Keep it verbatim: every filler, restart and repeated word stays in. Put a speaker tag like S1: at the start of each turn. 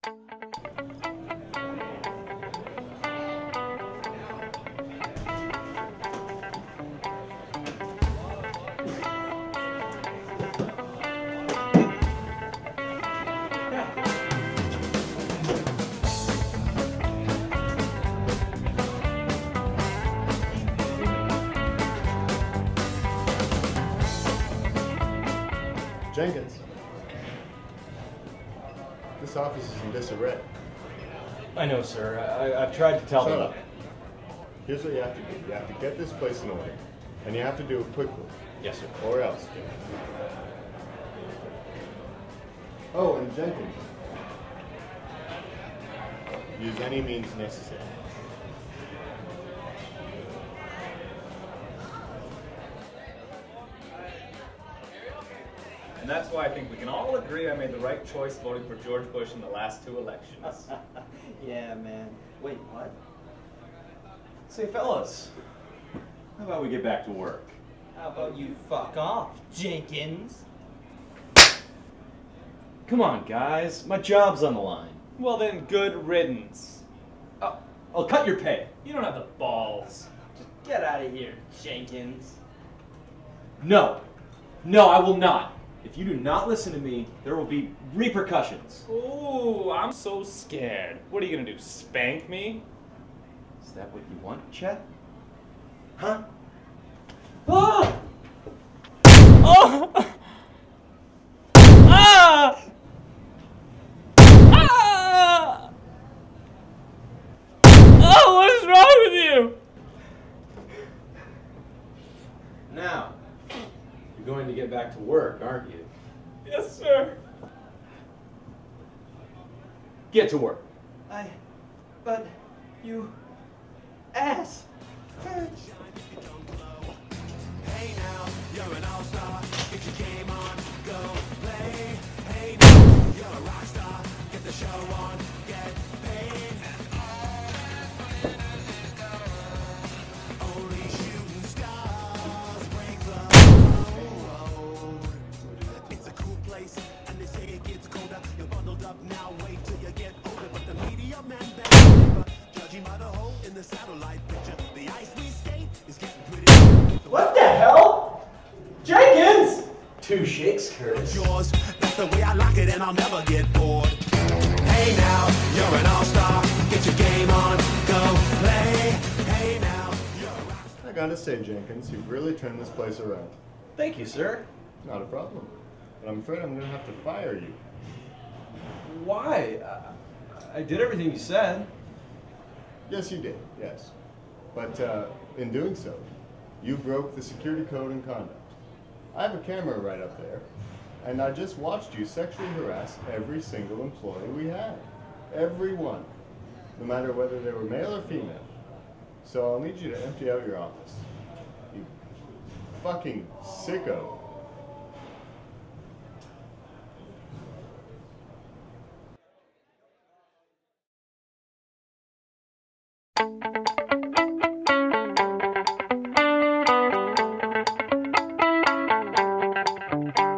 S1: Jenkins, this office is in disarray.
S2: I know, sir. I, I've tried to tell
S1: Shut
S2: them.
S1: up. Here's what you have to do. You have to get this place in order, and you have to do it quickly.
S2: Yes, sir.
S1: Or else. Oh, and Jenkins, use any means necessary.
S3: And that's why I think we can all agree I made the right choice voting for George Bush in the last two elections.
S4: Yeah, man. Wait, what?
S2: Say, fellas, how about we get back to work?
S4: How about you fuck off, Jenkins?
S2: Come on, guys. My job's on the line.
S3: Well then, good riddance.
S2: Oh, I'll cut your pay.
S3: You don't have the balls.
S4: Just get out of here, Jenkins.
S2: No. No, I will not. If you do not listen to me, there will be repercussions.
S3: Ooh, I'm so scared. What are you gonna do, spank me?
S2: Is that what you want, Chet? Huh? Ah!
S3: Oh! Ah! Ah! Oh, what is wrong with you?
S2: Now, you're going to get back to work, aren't you?
S3: Yes, sir.
S2: Get to work.
S4: I... But... You... Ass!
S5: Hey now, you're an all-star. Get your game on, go play. Hey now, you're a rock star. Get the show on, get paid. Only shooting stars break the road. It's a cool place, and they say it gets colder. You're bundled up now, wait till you get older. But the media man back, judging by the hole in the satellite picture, the ice we skate is getting pretty.
S4: What the hell? Jenkins!
S2: Two shakes, Curtis.
S5: Yours, that's the way I like it, and I'll never get bored. Hey now, you're an all-star. Get your game on, go play. Hey now, you're a rock star.
S1: I gotta say, Jenkins, you've really turned this place around.
S2: Thank you, sir.
S1: Not a problem. But I'm afraid I'm gonna have to fire you.
S2: Why? I, I did everything you said.
S1: Yes, you did, yes. But uh, in doing so, you broke the security code and conduct. I have a camera right up there, and I just watched you sexually harass every single employee we had. Every one. No matter whether they were male or female. So I'll need you to empty out your office. You fucking sicko.
S6: Thank you.